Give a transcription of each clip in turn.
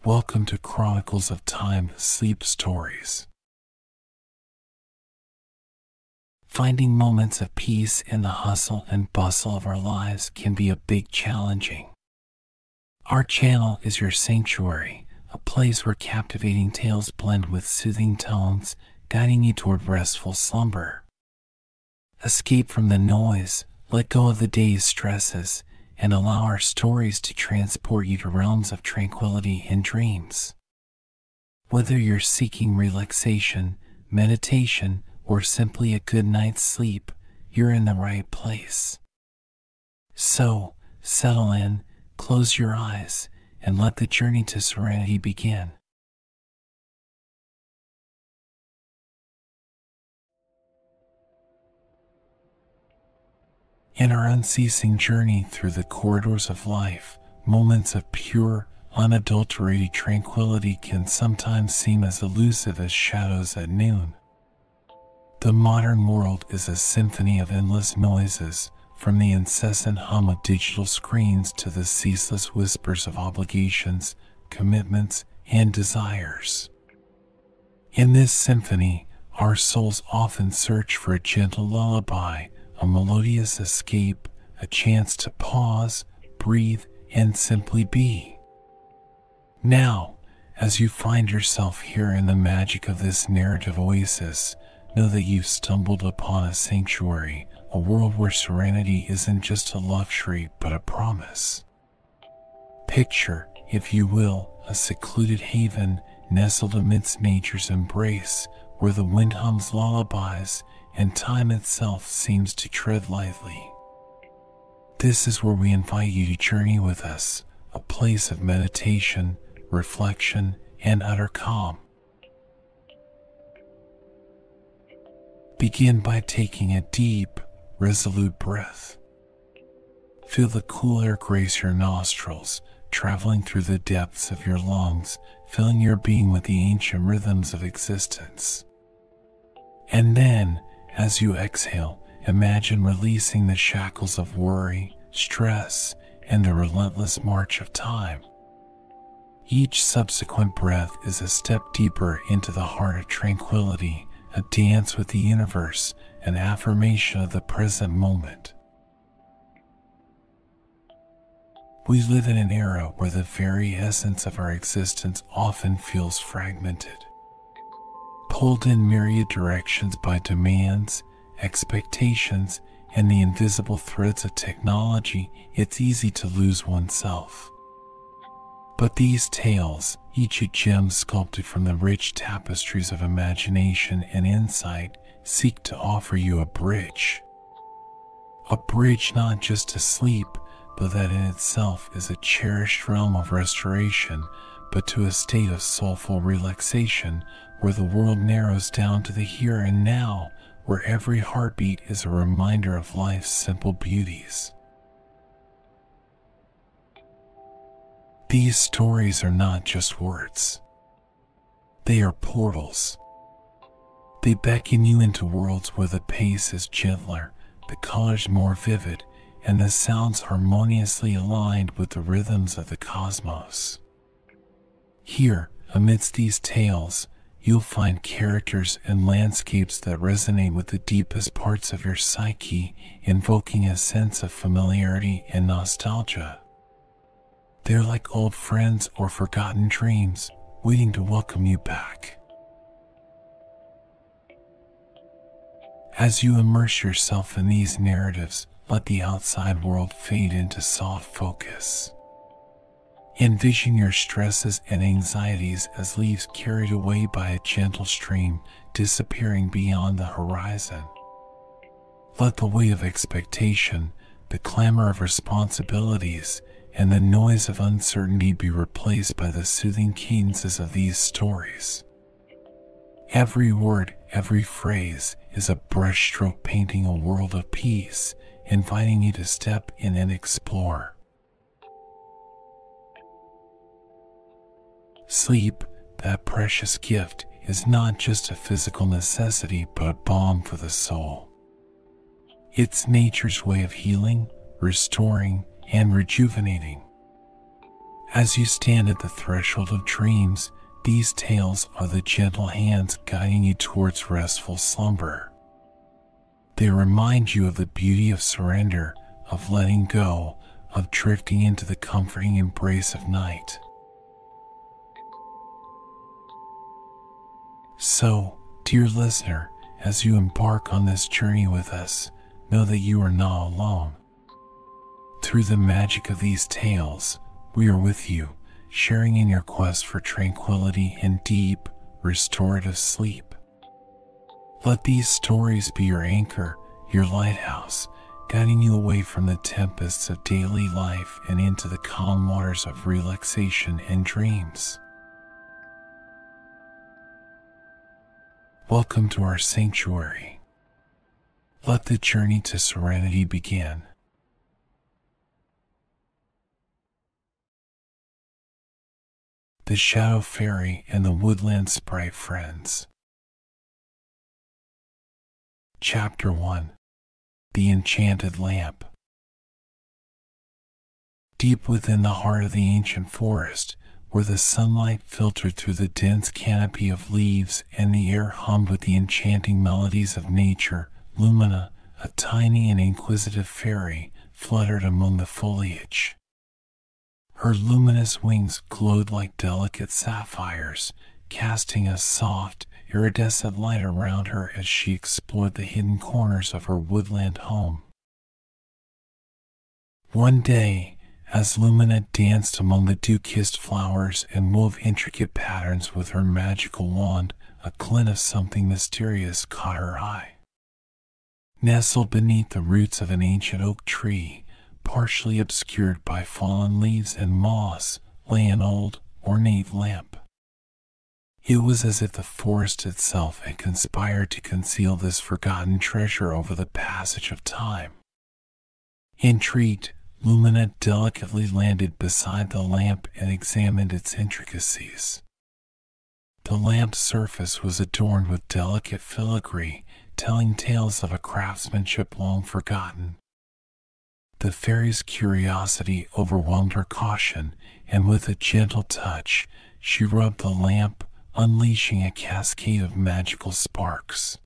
Welcome to Chronicles of Time Sleep Stories. Finding moments of peace in the hustle and bustle of our lives can be a bit challenging. Our channel is your sanctuary, a place where captivating tales blend with soothing tones, guiding you toward restful slumber. Escape from the noise, let go of the day's stresses, and allow our stories to transport you to realms of tranquility and dreams. Whether you're seeking relaxation, meditation, or simply a good night's sleep, you're in the right place. So, settle in, close your eyes, and let the journey to serenity begin. In our unceasing journey through the corridors of life, moments of pure, unadulterated tranquility can sometimes seem as elusive as shadows at noon. The modern world is a symphony of endless noises, from the incessant hum of digital screens to the ceaseless whispers of obligations, commitments, and desires. In this symphony, our souls often search for a gentle lullaby, a melodious escape, a chance to pause, breathe, and simply be. Now, as you find yourself here in the magic of this narrative oasis, know that you've stumbled upon a sanctuary, a world where serenity isn't just a luxury but a promise. Picture, if you will, a secluded haven nestled amidst nature's embrace, where the wind hums lullabies and time itself seems to tread lightly. This is where we invite you to journey with us, a place of meditation, reflection, and utter calm. Begin by taking a deep, resolute breath. Feel the cool air grace your nostrils, traveling through the depths of your lungs, filling your being with the ancient rhythms of existence. And then, as you exhale, imagine releasing the shackles of worry, stress, and the relentless march of time. Each subsequent breath is a step deeper into the heart of tranquility, a dance with the universe, an affirmation of the present moment. We live in an era where the very essence of our existence often feels fragmented. Pulled in myriad directions by demands, expectations, and the invisible threads of technology, it's easy to lose oneself. But these tales, each a gem sculpted from the rich tapestries of imagination and insight, seek to offer you a bridge. A bridge not just to sleep, but that in itself is a cherished realm of restoration, but to a state of soulful relaxation, where the world narrows down to the here and now, where every heartbeat is a reminder of life's simple beauties. These stories are not just words. They are portals. They beckon you into worlds where the pace is gentler, the colors more vivid, and the sounds harmoniously aligned with the rhythms of the cosmos. Here, amidst these tales, you'll find characters and landscapes that resonate with the deepest parts of your psyche, invoking a sense of familiarity and nostalgia. They're like old friends or forgotten dreams, waiting to welcome you back. As you immerse yourself in these narratives, let the outside world fade into soft focus. Envision your stresses and anxieties as leaves carried away by a gentle stream, disappearing beyond the horizon. Let the weight of expectation, the clamor of responsibilities, and the noise of uncertainty be replaced by the soothing cadences of these stories. Every word, every phrase is a brushstroke painting a world of peace, inviting you to step in and explore. Sleep, that precious gift, is not just a physical necessity but a balm for the soul. It's nature's way of healing, restoring, and rejuvenating. As you stand at the threshold of dreams, these tales are the gentle hands guiding you towards restful slumber. They remind you of the beauty of surrender, of letting go, of drifting into the comforting embrace of night. So, dear listener, as you embark on this journey with us, know that you are not alone. Through the magic of these tales, we are with you, sharing in your quest for tranquility and deep, restorative sleep. Let these stories be your anchor, your lighthouse, guiding you away from the tempests of daily life and into the calm waters of relaxation and dreams. Welcome to our sanctuary. Let the journey to serenity begin. The Shadow Fairy and the Woodland Sprite Friends. Chapter 1. The Enchanted Lamp. Deep within the heart of the ancient forest, where the sunlight filtered through the dense canopy of leaves and the air hummed with the enchanting melodies of nature, Lumina, a tiny and inquisitive fairy, fluttered among the foliage. Her luminous wings glowed like delicate sapphires, casting a soft, iridescent light around her as she explored the hidden corners of her woodland home. One day, as Lumina danced among the dew-kissed flowers and wove intricate patterns with her magical wand, a glint of something mysterious caught her eye. Nestled beneath the roots of an ancient oak tree, partially obscured by fallen leaves and moss, lay an old, ornate lamp. It was as if the forest itself had conspired to conceal this forgotten treasure over the passage of time. Intrigued, Lumina delicately landed beside the lamp and examined its intricacies. The lamp's surface was adorned with delicate filigree, telling tales of a craftsmanship long forgotten. The fairy's curiosity overwhelmed her caution, and with a gentle touch, she rubbed the lamp, unleashing a cascade of magical sparks.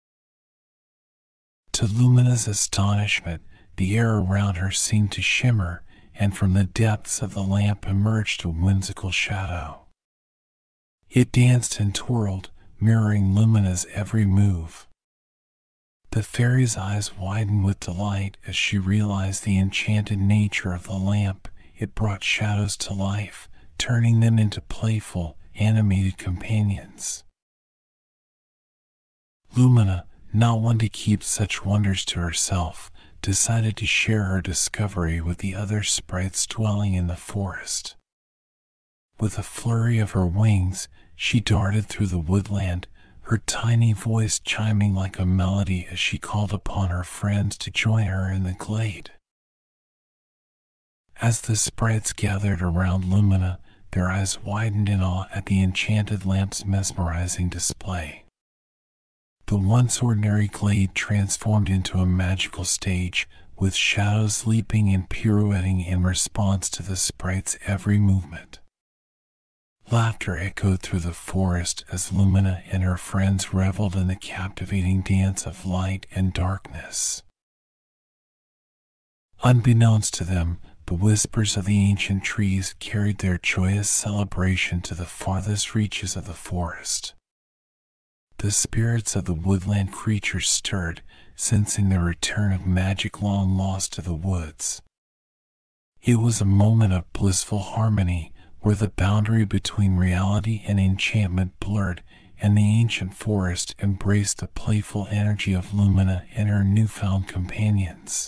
To Lumina's astonishment, the air around her seemed to shimmer, and from the depths of the lamp emerged a whimsical shadow. It danced and twirled, mirroring Lumina's every move. The fairy's eyes widened with delight as she realized the enchanted nature of the lamp. It brought shadows to life, turning them into playful, animated companions. Lumina, not one to keep such wonders to herself, decided to share her discovery with the other sprites dwelling in the forest. With a flurry of her wings, she darted through the woodland, her tiny voice chiming like a melody as she called upon her friends to join her in the glade. As the sprites gathered around Lumina, their eyes widened in awe at the enchanted lamp's mesmerizing display. The once ordinary glade transformed into a magical stage, with shadows leaping and pirouetting in response to the sprite's every movement. Laughter echoed through the forest as Lumina and her friends reveled in the captivating dance of light and darkness. Unbeknownst to them, the whispers of the ancient trees carried their joyous celebration to the farthest reaches of the forest. The spirits of the woodland creatures stirred, sensing the return of magic long lost to the woods. It was a moment of blissful harmony, where the boundary between reality and enchantment blurred, and the ancient forest embraced the playful energy of Lumina and her newfound companions.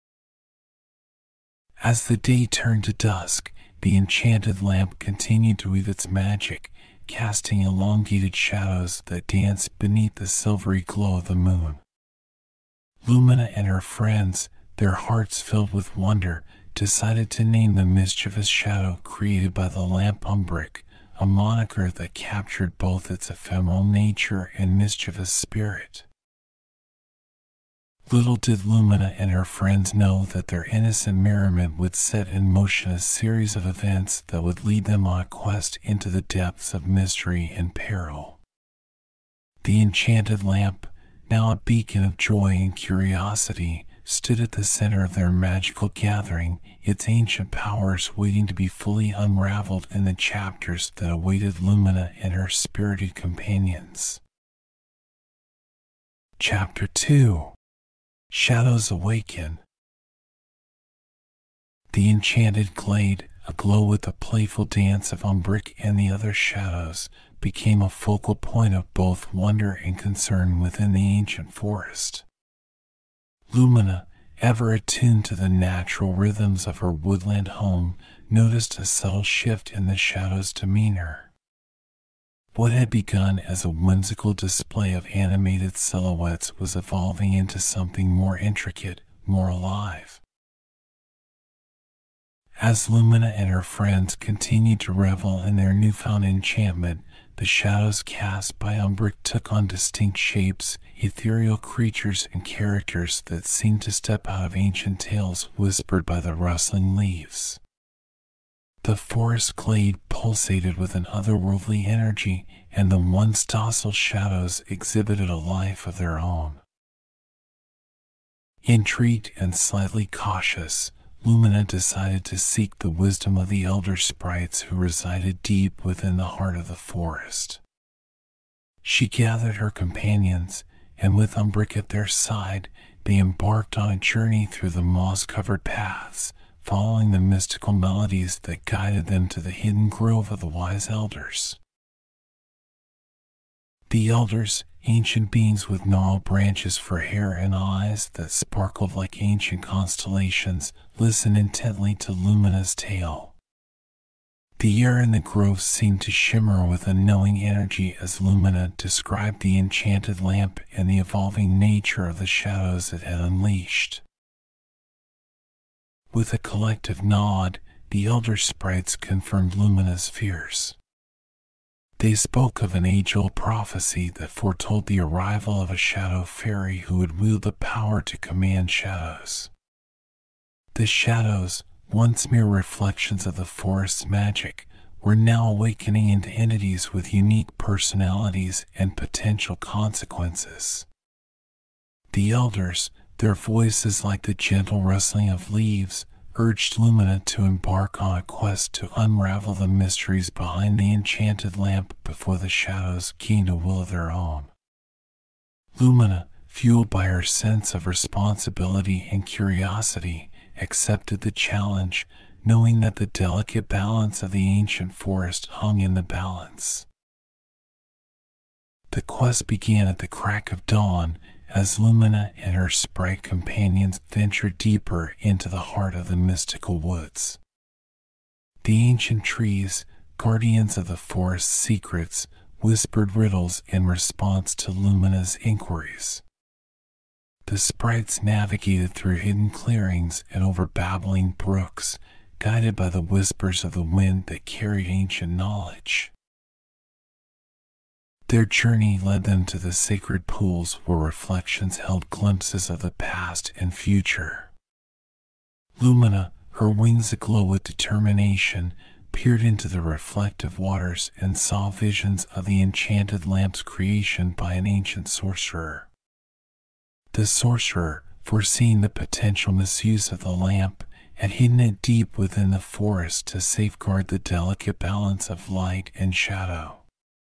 As the day turned to dusk, the enchanted lamp continued to weave its magic, casting elongated shadows that danced beneath the silvery glow of the moon. Lumina and her friends, their hearts filled with wonder, decided to name the mischievous shadow created by the lamp umbric, a moniker that captured both its ephemeral nature and mischievous spirit. Little did Lumina and her friends know that their innocent merriment would set in motion a series of events that would lead them on a quest into the depths of mystery and peril. The enchanted lamp, now a beacon of joy and curiosity, stood at the center of their magical gathering, its ancient powers waiting to be fully unraveled in the chapters that awaited Lumina and her spirited companions. Chapter 2: Shadows Awaken. The enchanted glade, aglow with the playful dance of Umbric and the other shadows, became a focal point of both wonder and concern within the ancient forest. Lumina, ever attuned to the natural rhythms of her woodland home, noticed a subtle shift in the shadow's demeanor. What had begun as a whimsical display of animated silhouettes was evolving into something more intricate, more alive. As Lumina and her friends continued to revel in their newfound enchantment, the shadows cast by Umbric took on distinct shapes, ethereal creatures and characters that seemed to step out of ancient tales whispered by the rustling leaves. The forest glade pulsated with an otherworldly energy, and the once docile shadows exhibited a life of their own. Intrigued and slightly cautious, Lumina decided to seek the wisdom of the elder sprites who resided deep within the heart of the forest. She gathered her companions, and with Umbric at their side, they embarked on a journey through the moss-covered paths, following the mystical melodies that guided them to the hidden grove of the wise elders. The elders, ancient beings with gnarled branches for hair and eyes that sparkled like ancient constellations, listened intently to Lumina's tale. The air in the grove seemed to shimmer with a knowing energy as Lumina described the enchanted lamp and the evolving nature of the shadows it had unleashed. With a collective nod, the elder sprites confirmed Lumina's fears. They spoke of an age-old prophecy that foretold the arrival of a shadow fairy who would wield the power to command shadows. The shadows, once mere reflections of the forest's magic, were now awakening into entities with unique personalities and potential consequences. The elders, their voices like the gentle rustling of leaves, urged Lumina to embark on a quest to unravel the mysteries behind the enchanted lamp before the shadows gained a will of their own. Lumina, fueled by her sense of responsibility and curiosity, accepted the challenge, knowing that the delicate balance of the ancient forest hung in the balance. The quest began at the crack of dawn, as Lumina and her sprite companions ventured deeper into the heart of the mystical woods. The ancient trees, guardians of the forest's secrets, whispered riddles in response to Lumina's inquiries. The sprites navigated through hidden clearings and over babbling brooks, guided by the whispers of the wind that carried ancient knowledge. Their journey led them to the sacred pools where reflections held glimpses of the past and future. Lumina, her wings aglow with determination, peered into the reflective waters and saw visions of the enchanted lamp's creation by an ancient sorcerer. The sorcerer, foreseeing the potential misuse of the lamp, had hidden it deep within the forest to safeguard the delicate balance of light and shadow.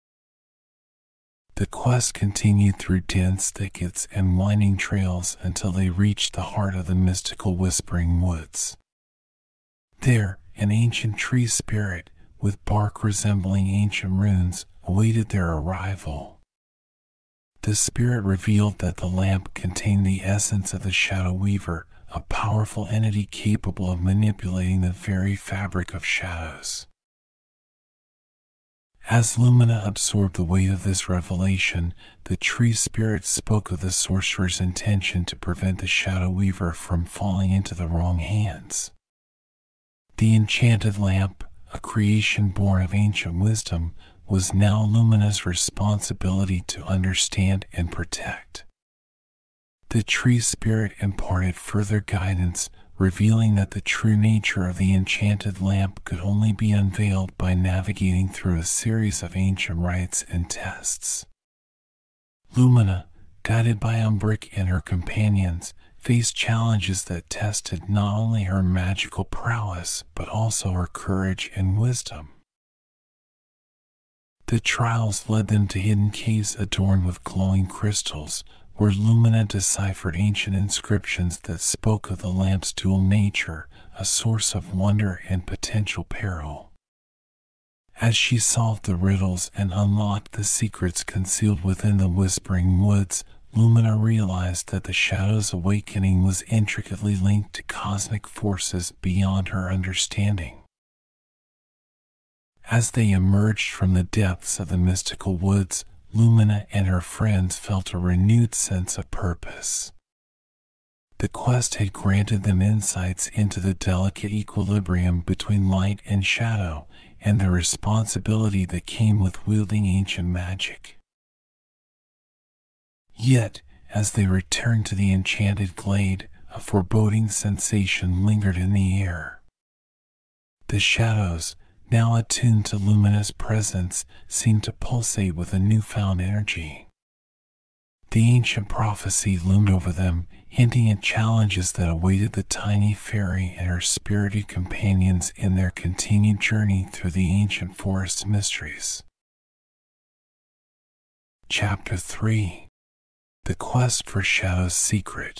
The quest continued through dense thickets and winding trails until they reached the heart of the mystical whispering woods. There, an ancient tree spirit, with bark resembling ancient runes, awaited their arrival. The spirit revealed that the lamp contained the essence of the Shadow Weaver, a powerful entity capable of manipulating the very fabric of shadows. As Lumina absorbed the weight of this revelation, the tree spirit spoke of the sorcerer's intention to prevent the Shadow Weaver from falling into the wrong hands. The enchanted lamp, a creation born of ancient wisdom, was now Lumina's responsibility to understand and protect. The tree spirit imparted further guidance, revealing that the true nature of the enchanted lamp could only be unveiled by navigating through a series of ancient rites and tests. Lumina, guided by Umbric and her companions, faced challenges that tested not only her magical prowess but also her courage and wisdom. The trials led them to hidden caves adorned with glowing crystals, where Lumina deciphered ancient inscriptions that spoke of the lamp's dual nature, a source of wonder and potential peril. As she solved the riddles and unlocked the secrets concealed within the Whispering Woods, Lumina realized that the Shadow's awakening was intricately linked to cosmic forces beyond her understanding. As they emerged from the depths of the mystical woods, Lumina and her friends felt a renewed sense of purpose. The quest had granted them insights into the delicate equilibrium between light and shadow, and the responsibility that came with wielding ancient magic. Yet, as they returned to the enchanted glade, a foreboding sensation lingered in the air. The shadows, now attuned to Lumina's presence, seemed to pulsate with a newfound energy. The ancient prophecy loomed over them, hinting at challenges that awaited the tiny fairy and her spirited companions in their continued journey through the ancient forest mysteries. Chapter 3: The Quest for Shadow's Secret.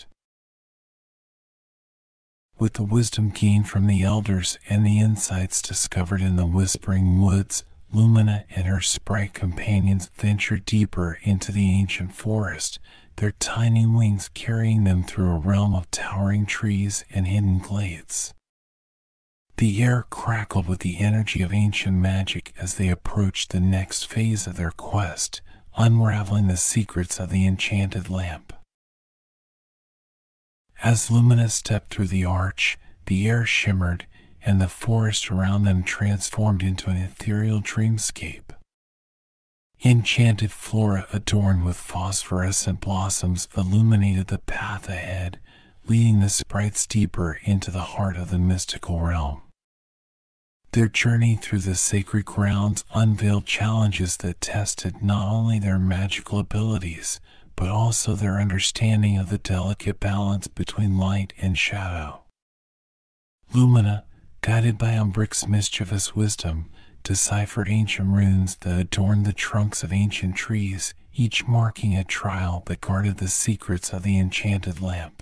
With the wisdom gained from the elders and the insights discovered in the Whispering Woods, Lumina and her sprite companions ventured deeper into the ancient forest, their tiny wings carrying them through a realm of towering trees and hidden glades. The air crackled with the energy of ancient magic as they approached the next phase of their quest, unraveling the secrets of the enchanted lamp. As Lumina stepped through the arch, the air shimmered, and the forest around them transformed into an ethereal dreamscape. Enchanted flora adorned with phosphorescent blossoms illuminated the path ahead, leading the sprites deeper into the heart of the mystical realm. Their journey through the sacred grounds unveiled challenges that tested not only their magical abilities, but also their understanding of the delicate balance between light and shadow. Lumina, guided by Umbric's mischievous wisdom, deciphered ancient runes that adorned the trunks of ancient trees, each marking a trial that guarded the secrets of the enchanted lamp.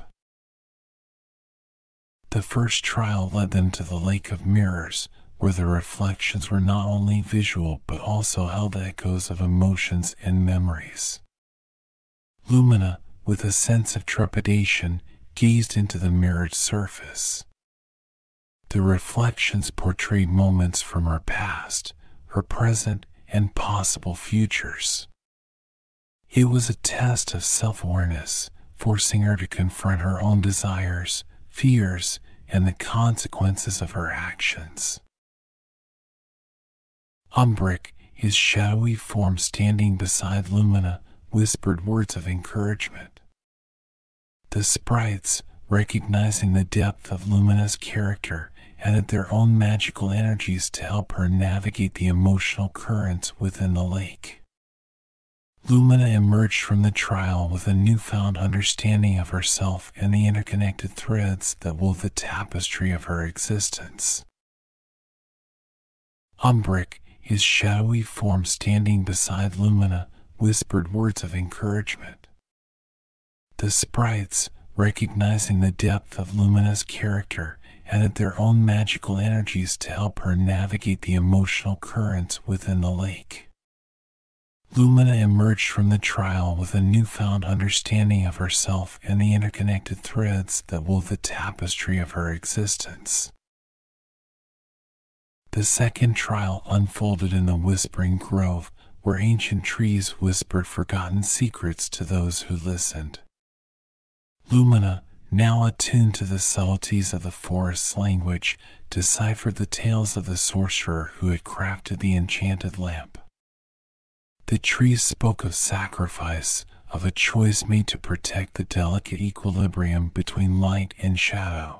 The first trial led them to the Lake of Mirrors, where the reflections were not only visual but also held echoes of emotions and memories. Lumina, with a sense of trepidation, gazed into the mirrored surface. The reflections portrayed moments from her past, her present, and possible futures. It was a test of self-awareness, forcing her to confront her own desires, fears, and the consequences of her actions. Umbric, his shadowy form standing beside Lumina, whispered words of encouragement. The sprites, recognizing the depth of Lumina's character, added their own magical energies to help her navigate the emotional currents within the lake. Lumina emerged from the trial with a newfound understanding of herself and the interconnected threads that wove the tapestry of her existence. Umbric, his shadowy form standing beside Lumina, whispered words of encouragement. The sprites, recognizing the depth of Lumina's character, added their own magical energies to help her navigate the emotional currents within the lake. Lumina emerged from the trial with a newfound understanding of herself and the interconnected threads that wove the tapestry of her existence. The second trial unfolded in the Whispering Grove, where ancient trees whispered forgotten secrets to those who listened. Lumina, now attuned to the subtleties of the forest's language, deciphered the tales of the sorcerer who had crafted the enchanted lamp. The trees spoke of sacrifice, of a choice made to protect the delicate equilibrium between light and shadow.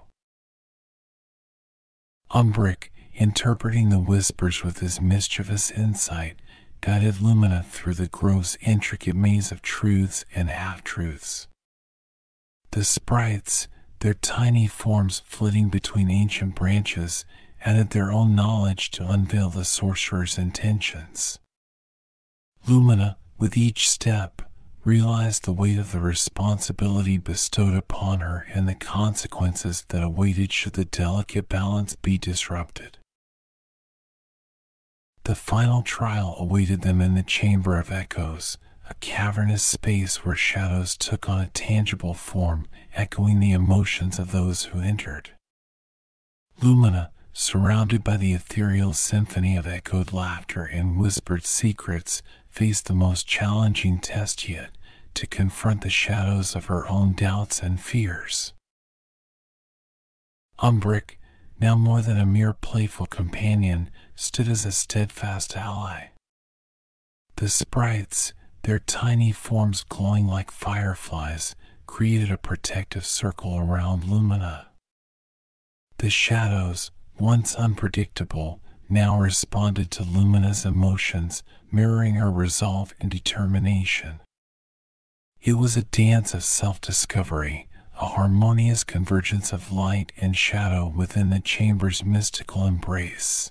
Umbric, interpreting the whispers with his mischievous insight, guided Lumina through the gross, intricate maze of truths and half-truths. The sprites, their tiny forms flitting between ancient branches, added their own knowledge to unveil the sorcerer's intentions. Lumina, with each step, realized the weight of the responsibility bestowed upon her and the consequences that awaited should the delicate balance be disrupted. The final trial awaited them in the Chamber of Echoes, a cavernous space where shadows took on a tangible form, echoing the emotions of those who entered. Lumina, surrounded by the ethereal symphony of echoed laughter and whispered secrets, faced the most challenging test yet, to confront the shadows of her own doubts and fears. Umbric, now more than a mere playful companion, stood as a steadfast ally. The sprites, their tiny forms glowing like fireflies, created a protective circle around Lumina. The shadows, once unpredictable, now responded to Lumina's emotions, mirroring her resolve and determination. It was a dance of self-discovery, a harmonious convergence of light and shadow within the chamber's mystical embrace.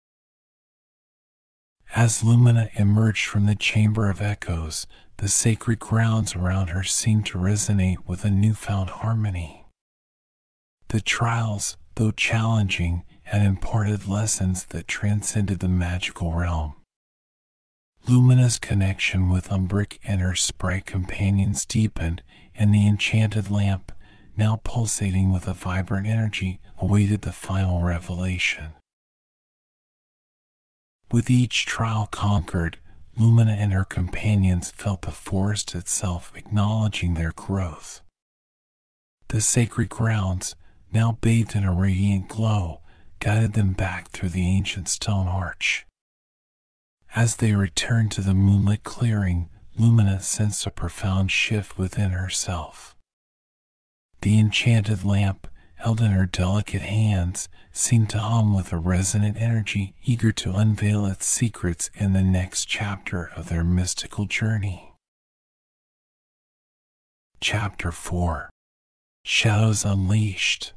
As Lumina emerged from the Chamber of Echoes, the sacred grounds around her seemed to resonate with a newfound harmony. The trials, though challenging, had imparted lessons that transcended the magical realm. Lumina's connection with Umbric and her sprite companions deepened, and the enchanted lamp, now pulsating with a vibrant energy, awaited the final revelation. With each trial conquered, Lumina and her companions felt the forest itself acknowledging their growth. The sacred grounds, now bathed in a radiant glow, guided them back through the ancient stone arch. As they returned to the moonlit clearing, Lumina sensed a profound shift within herself. The enchanted lamp, held in her delicate hands, seemed to hum with a resonant energy, eager to unveil its secrets in the next chapter of their mystical journey. Chapter 4. Shadows Unleashed.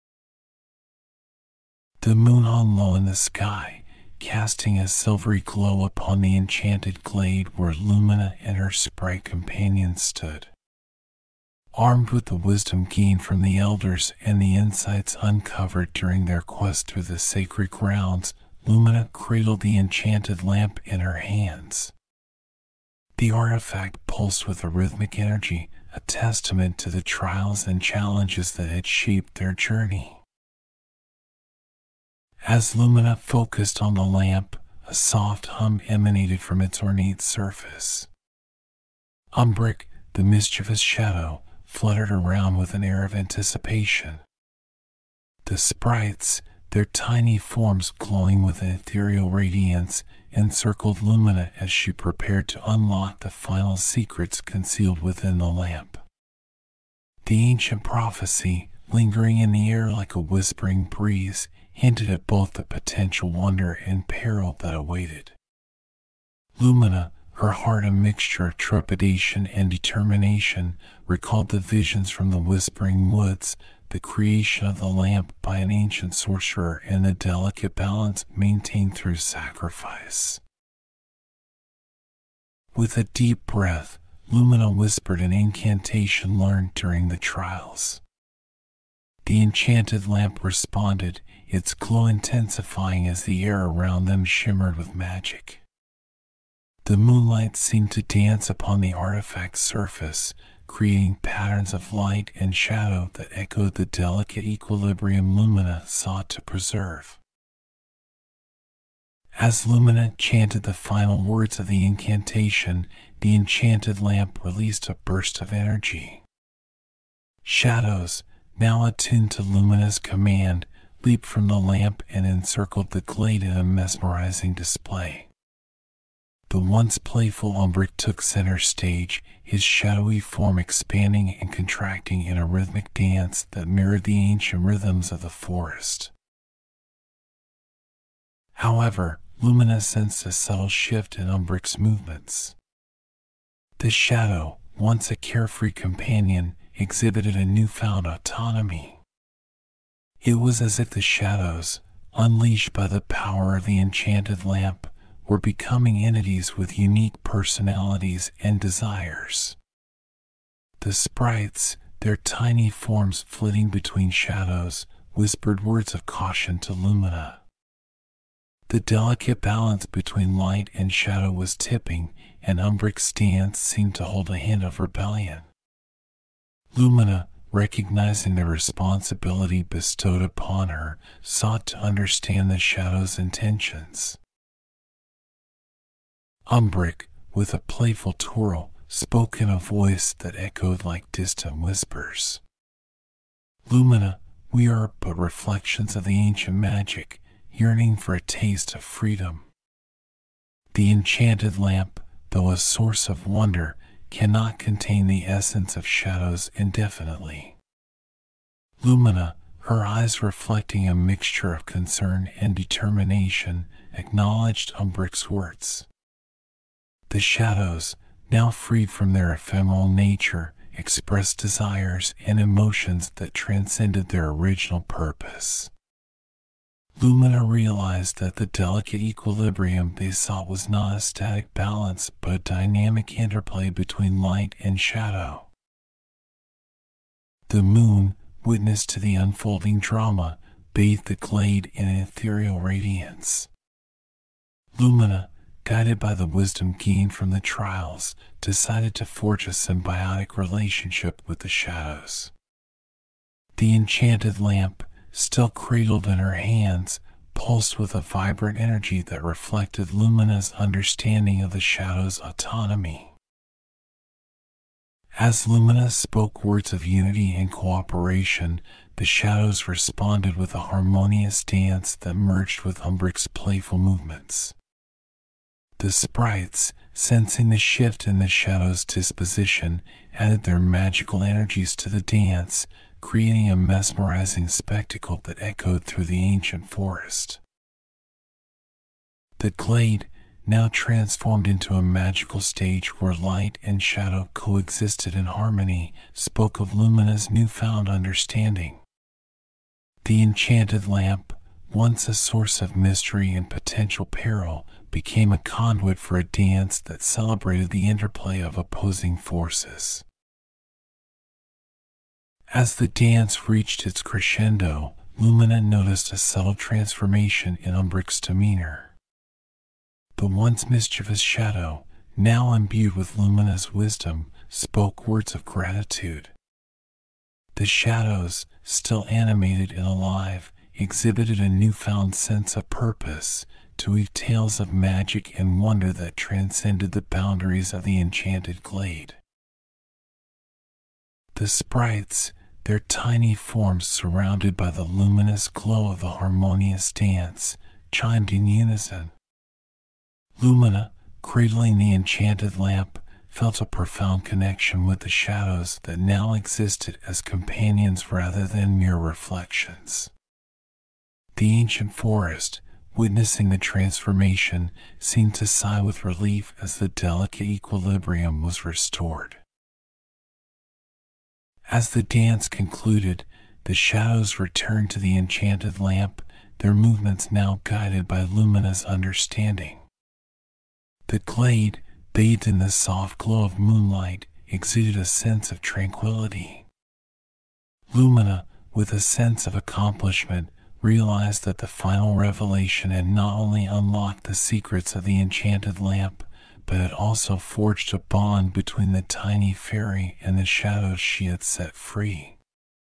The moon hung low in the sky, casting a silvery glow upon the enchanted glade where Lumina and her sprite companions stood. Armed with the wisdom gained from the elders and the insights uncovered during their quest through the sacred grounds, Lumina cradled the enchanted lamp in her hands. The artifact pulsed with a rhythmic energy, a testament to the trials and challenges that had shaped their journey. As Lumina focused on the lamp, a soft hum emanated from its ornate surface. Umbric, the mischievous shadow, fluttered around with an air of anticipation. The sprites, their tiny forms glowing with an ethereal radiance, encircled Lumina as she prepared to unlock the final secrets concealed within the lamp. The ancient prophecy, lingering in the air like a whispering breeze, hinted at both the potential wonder and peril that awaited. Lumina, her heart a mixture of trepidation and determination, recalled the visions from the Whispering Woods, the creation of the lamp by an ancient sorcerer, and the delicate balance maintained through sacrifice. With a deep breath, Lumina whispered an incantation learned during the trials. The enchanted lamp responded, its glow intensifying as the air around them shimmered with magic. The moonlight seemed to dance upon the artifact's surface, creating patterns of light and shadow that echoed the delicate equilibrium Lumina sought to preserve. As Lumina chanted the final words of the incantation, the enchanted lamp released a burst of energy. Shadows, now attuned to Lumina's command, leaped from the lamp and encircled the glade in a mesmerizing display. The once playful Umbric took center stage, his shadowy form expanding and contracting in a rhythmic dance that mirrored the ancient rhythms of the forest. However, Lumina sensed a subtle shift in Umbric's movements. The shadow, once a carefree companion, exhibited a newfound autonomy. It was as if the shadows, unleashed by the power of the enchanted lamp, were becoming entities with unique personalities and desires. The sprites, their tiny forms flitting between shadows, whispered words of caution to Lumina. The delicate balance between light and shadow was tipping, and Umbric's dance seemed to hold a hint of rebellion. Lumina, recognizing the responsibility bestowed upon her, sought to understand the shadow's intentions. Umbric, with a playful twirl, spoke in a voice that echoed like distant whispers. Lumina, we are but reflections of the ancient magic, yearning for a taste of freedom. The enchanted lamp, though a source of wonder, cannot contain the essence of shadows indefinitely. Lumina, her eyes reflecting a mixture of concern and determination, acknowledged Umbric's words. The shadows, now freed from their ephemeral nature, expressed desires and emotions that transcended their original purpose. Lumina realized that the delicate equilibrium they sought was not a static balance but a dynamic interplay between light and shadow. The moon, witness to the unfolding drama, bathed the glade in ethereal radiance. Lumina, guided by the wisdom gained from the trials, decided to forge a symbiotic relationship with the shadows. The enchanted lamp, still cradled in her hands, pulsed with a vibrant energy that reflected Lumina's understanding of the shadow's autonomy. As Lumina spoke words of unity and cooperation, the shadows responded with a harmonious dance that merged with Umbric's playful movements. The sprites, sensing the shift in the shadow's disposition, added their magical energies to the dance, creating a mesmerizing spectacle that echoed through the ancient forest. The glade, now transformed into a magical stage where light and shadow coexisted in harmony, spoke of Lumina's newfound understanding. The enchanted lamp, once a source of mystery and potential peril, became a conduit for a dance that celebrated the interplay of opposing forces. As the dance reached its crescendo, Lumina noticed a subtle transformation in Umbric's demeanor. The once mischievous shadow, now imbued with Lumina's wisdom, spoke words of gratitude. The shadows, still animated and alive, exhibited a newfound sense of purpose, to weave tales of magic and wonder that transcended the boundaries of the enchanted glade. The sprites, their tiny forms surrounded by the luminous glow of the harmonious dance, chimed in unison. Lumina, cradling the enchanted lamp, felt a profound connection with the shadows that now existed as companions rather than mere reflections. The ancient forest, witnessing the transformation, seemed to sigh with relief as the delicate equilibrium was restored. As the dance concluded, the shadows returned to the enchanted lamp, their movements now guided by Lumina's understanding. The glade, bathed in the soft glow of moonlight, exuded a sense of tranquility. Lumina, with a sense of accomplishment, realized that the final revelation had not only unlocked the secrets of the enchanted lamp, but had also forged a bond between the tiny fairy and the shadows she had set free.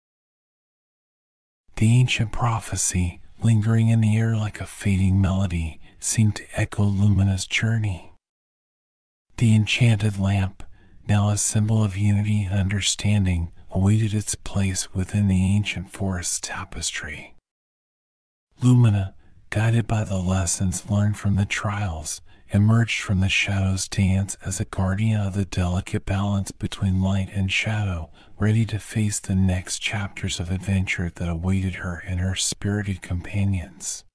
The ancient prophecy, lingering in the air like a fading melody, seemed to echo Lumina's journey. The enchanted lamp, now a symbol of unity and understanding, awaited its place within the ancient forest's tapestry. Lumina, guided by the lessons learned from the trials, emerged from the shadow's dance as a guardian of the delicate balance between light and shadow, ready to face the next chapters of adventure that awaited her and her spirited companions.